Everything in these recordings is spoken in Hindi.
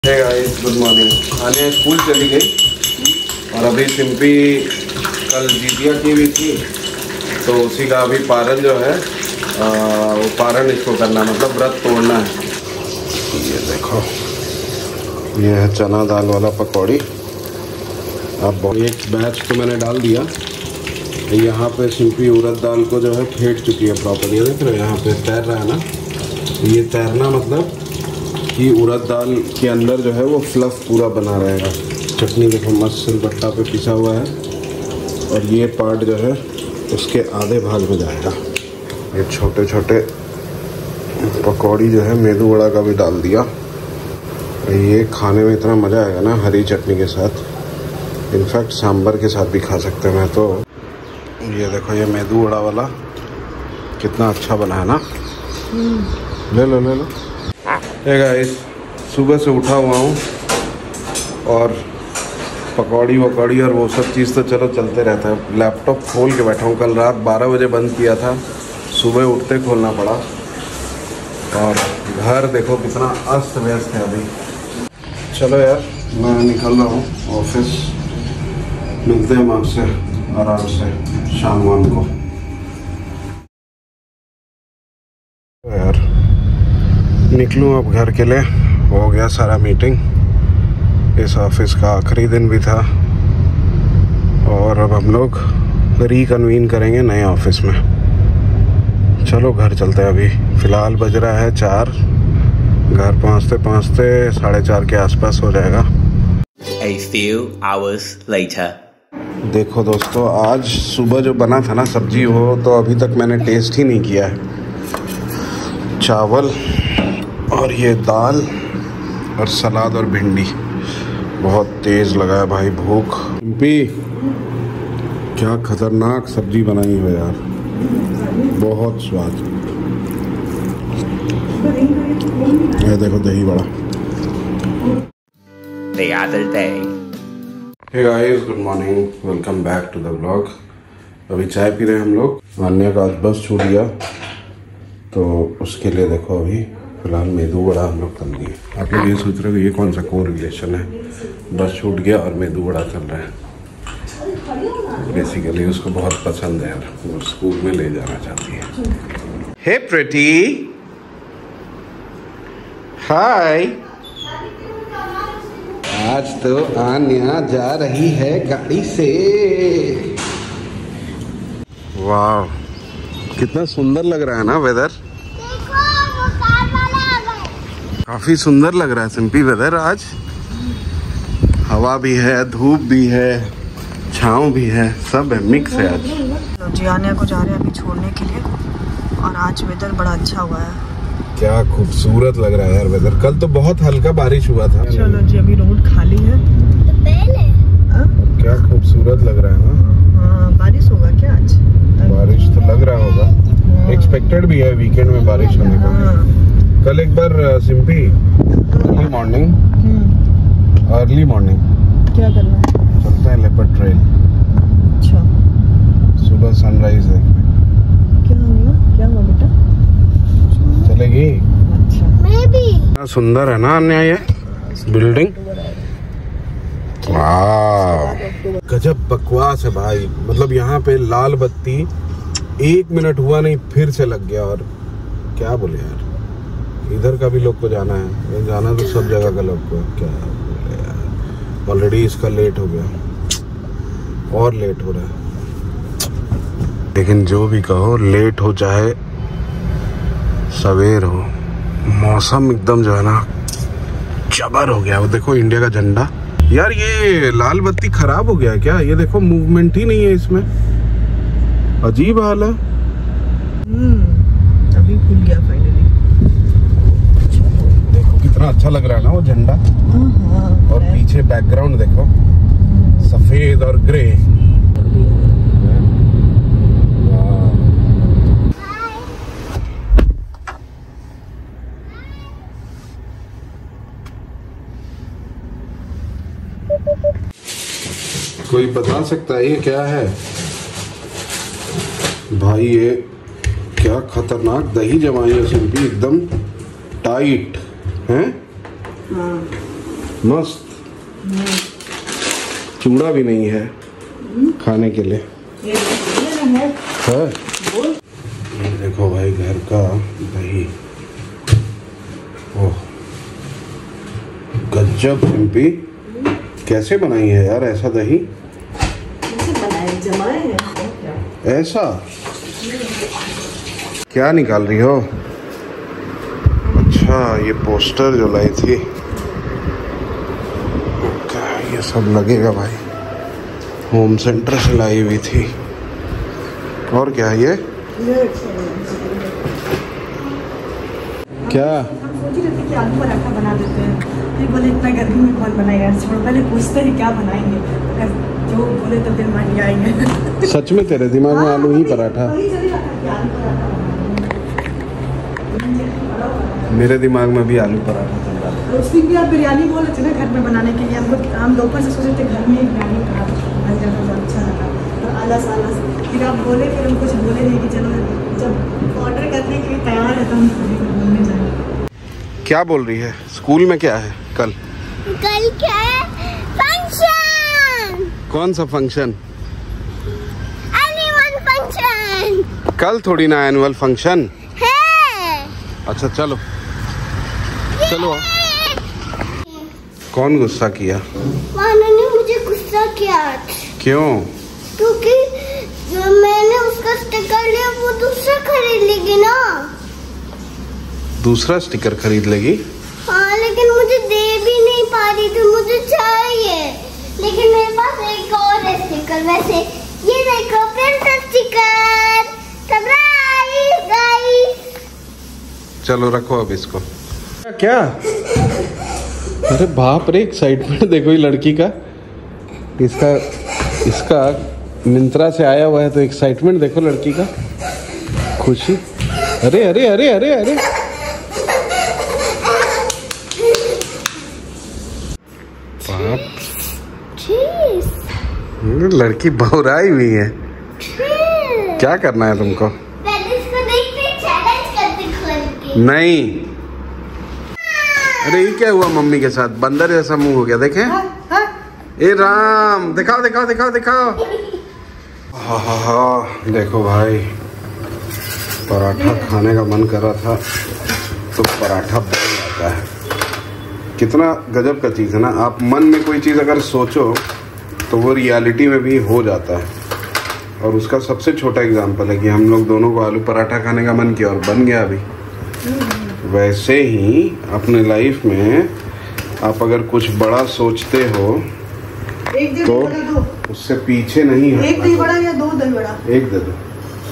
हे गाइस, गुड मॉर्निंग। आने स्कूल चली गई और अभी सिंपी कल जीतिया की भी थी, तो उसी का अभी पारण जो है वो पारण इसको करना, मतलब व्रत तोड़ना है। ये देखो, ये है चना दाल वाला पकौड़ी। अब एक बैच तो मैंने डाल दिया। यहाँ पे सिंपी उड़द दाल को जो है फेंट चुकी है प्रॉपर। ये देख रहे हो, यहाँ पे तैर रहा है ना। ये तैरना मतलब कि उड़द दाल के अंदर जो है वो फ्लफ पूरा बना रहेगा। चटनी देखो मस्त सिलबट्टा पे पिसा हुआ है, और ये पार्ट जो है उसके आधे भाग में जाएगा। ये छोटे छोटे पकौड़ी जो है मेदू वड़ा का भी डाल दिया। ये खाने में इतना मज़ा आएगा ना हरी चटनी के साथ, इनफैक्ट सांभर के साथ भी खा सकते हैं। मैं तो ये देखो, ये मेदू वड़ा वाला कितना अच्छा बना है ना। ले लो ले लो। हे गाइस, सुबह से उठा हुआ हूँ और पकौड़ी वकौड़ी और वो सब चीज़ तो चलो चलते रहता है। लैपटॉप खोल के बैठा हूँ। कल रात 12 बजे बंद किया था, सुबह उठते खोलना पड़ा। और घर देखो कितना अस्त व्यस्त है अभी। चलो यार, मैं निकल रहा हूँ ऑफिस। मिलते हैं आपसे आराम से शाम वाम को। यार निकलूँ अब घर के लिए, हो गया सारा मीटिंग। इस ऑफिस का आखिरी दिन भी था और अब हम लोग रिकन्वीन करेंगे नए ऑफिस में। चलो घर चलते हैं। अभी फ़िलहाल बज रहा है 4। घर पहुँचते पहुँचते 4:30 के आसपास हो जाएगा। A few hours later. देखो दोस्तों, आज सुबह जो बना था ना सब्जी, वो तो अभी तक मैंने टेस्ट ही नहीं किया है। चावल और ये दाल और सलाद और भिंडी। बहुत तेज़ लगा है भाई भूख। सिंपी, क्या खतरनाक सब्जी बनाई हो यार, बहुत स्वाद। ये देखो दही बड़ा। The other day. Hey guys, good morning, welcome back to the vlog. अभी चाय पी रहे हैं हम लोग। अन्य का आज बस छूट गया, तो उसके लिए देखो अभी फिलहाल मेदू वड़ा हम लोग तल दिए। आप लोग ये सोच रहे हो ये कौन सा को रिलेशन है, बस छूट गया और मेदू वड़ा चल रहा है। बेसिकली उसको बहुत पसंद है यार, वो स्कूल में ले जाना चाहती है। Hey pretty, hi. आज तो आन्या जा रही है गाड़ी से। वाह, कितना सुंदर लग रहा है ना वेदर। काफी सुंदर लग रहा है सिंपी वेदर आज। हवा भी है, धूप भी है, छाँव भी है, सब है, मिक्स है आज। जी आन्या को जा रहे हैं अभी छोड़ने के लिए, और आज वेदर बड़ा अच्छा हुआ है। क्या खूबसूरत लग रहा है यार वेदर। कल तो बहुत हल्का बारिश हुआ था। चलो जी, अभी रोड खाली है। तो पहले क्या खूबसूरत लग रहा है ना। हाँ, बारिश होगा क्या आज? बारिश तो लग रहा होगा, एक्सपेक्टेड भी है वीकेंड में बारिश होने का। कल एक बार सिंपी अर्ली मॉर्निंग क्या करना है? चलते हैं लेपर्ड ट्रेल। अच्छा, सुबह सनराइज है। क्या हुआ बेटा? चलेगी? अच्छा, मैं भी। कितना सुंदर है ना अन्या ये बिल्डिंग। वाह, गजब बकवास है भाई। मतलब यहाँ पे लाल बत्ती 1 मिनट हुआ नहीं फिर से लग गया। और क्या बोले यार, इधर का भी लोग को जाना है, जाना तो सब जगह का लोग को। क्या बोले यार, ऑलरेडी इसका लेट हो गया और लेट हो रहा है। लेकिन जो भी कहो, लेट हो चाहे सवेर हो, मौसम एकदम जो है ना जबर हो गया। वो देखो इंडिया का झंडा। यार ये लाल बत्ती खराब हो गया क्या? ये देखो मूवमेंट ही नहीं है इसमें, अजीब हाल है। अभी खुल गया फाइनली। देखो कितना अच्छा लग रहा है ना वो झंडा। और पीछे बैकग्राउंड देखो, सफेद और ग्रे। कोई बता सकता है ये क्या है भाई? ये क्या खतरनाक दही जमाई है सिंपी, एकदम टाइट है। मस्त। चूड़ा भी नहीं है खाने के लिए है। देखो भाई घर का दही, ओह गजब। सिंपी कैसे बनाई है यार ऐसा दही? जमाए हैं ऐसा क्या निकाल रही हो? अच्छा ये पोस्टर जो लाई थी, क्या ये सब लगेगा भाई? होम सेंटर से लाई हुई थी। और क्या ये क्या? हम सोच ही रहे थे कि आलू पराठा बना देते हैं, फिर बोले इतना गर्मी में कौन बनाएगा, छोड़ पहले पूछते हैं क्या बनाएंगे, अगर जो बोले तो फिर मान आएंगे। सच में तेरे दिमाग में आलू ही पराठा? मेरे दिमाग में भी आलू पराठा चल रहा है। उस दिन भी आप बिरयानी बोल रहे थे ना घर में बनाने के लिए, हम दोपहर से सोचे थे घर में बिरयानी बन जाता तो अच्छा लगा, और आलस फिर आप बोले, फिर हम कुछ बोले नहीं कि चलो जब ऑर्डर करने के लिए तैयार है तो हम घूमने जाएंगे। क्या बोल रही है? स्कूल में क्या है कल? कल क्या है? फंक्शन। कौन सा फंक्शन? Annual function. कल थोड़ी ना एनुअल फंक्शन है। अच्छा चलो चलो। कौन गुस्सा किया? मानो ने मुझे गुस्सा किया। क्यों? क्योंकि जो मैंने उसका स्टिकर लिया वो दूसरा खरीद लेगी ना। दूसरा स्टिकर खरीद लेगी? हाँ लेकिन मुझे दे भी नहीं पा रही थी, मुझे चाहिए, लेकिन मेरे पास एक और है स्टिकर। वैसे ये देखो प्रिंसेस स्टिकर। Surprise guys. चलो रखो अब इसको। क्या? अरे बाप रे, एक्साइटमेंट देखो ये लड़की का। इसका मिंत्रा से आया हुआ है तो एक्साइटमेंट देखो लड़की का, खुशी। अरे अरे अरे अरे अरे बाप, लड़की बहुराई हुई है। क्या करना है तुमको? इसको देखते चैलेंज करते खोल के। नहीं। अरे ये क्या हुआ मम्मी के साथ? बंदर जैसा मुंह हो गया, देखे? ए राम, दिखाओ दिखाओ दिखाओ दिखाओ। हाँ देखो भाई, पराठा खाने का मन कर रहा था तो पराठा बन जाता है। कितना गजब का चीज़ है ना, आप मन में कोई चीज़ अगर सोचो तो वो रियलिटी में भी हो जाता है। और उसका सबसे छोटा एग्जांपल है कि हम लोग दोनों को आलू पराठा खाने का मन किया और बन गया अभी। वैसे ही अपने लाइफ में आप अगर कुछ बड़ा सोचते हो तो उससे पीछे नहीं हटना। एक दही बड़ा या दो दही बड़ा? एक दे दो।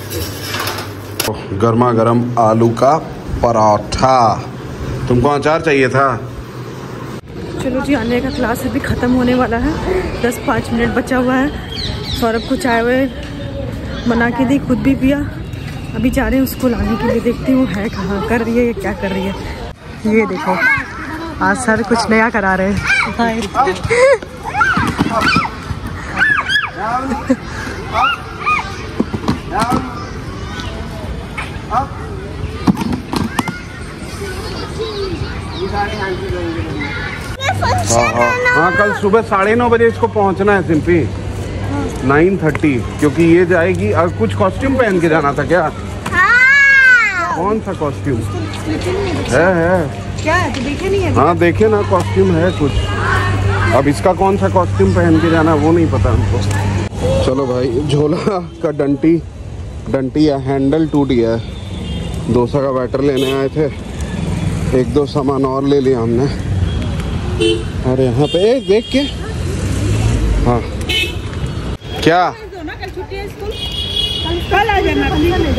गर्मा गर्म आलू का पराठा। तुमको अचार चाहिए था? चलो जी, आने का क्लास अभी ख़त्म होने वाला है, 10-5 मिनट बचा हुआ है। सौरभ को चाय वाय बना के दी, खुद भी पिया। अभी जा रहे हैं उसको लाने के लिए, देखती हूँ है कहाँ, कर रही है या क्या कर रही है। ये देखो आज सर कुछ नया करा रहे हैं। हाँ कल सुबह 9:30 बजे इसको पहुंचना है सिंपी। 9:30, क्योंकि ये जाएगी। और कुछ कॉस्ट्यूम पहन के जाना था क्या? हाँ। कौन सा कॉस्ट्यूम है? क्या है तो देखे नहीं है? हाँ देखे ना, कॉस्ट्यूम है कुछ। अब इसका कौन सा कॉस्ट्यूम पहन के जाना वो नहीं पता हमको। चलो भाई, झोला का डंटी या हैंडल टूट गया है। डोसा का बैटर लेने आए थे, 1-2 सामान और ले लिया हमने। और यहाँ पे देख के, हाँ क्या कल आ जाना,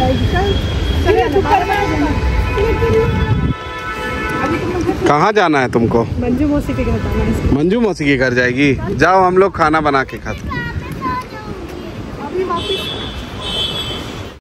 कहाँ जाना है तुमको? मंजू मौसी के घर जाना है। मंजू मौसी के घर जाएगी? जाओ, हम लोग खाना बना के खाते।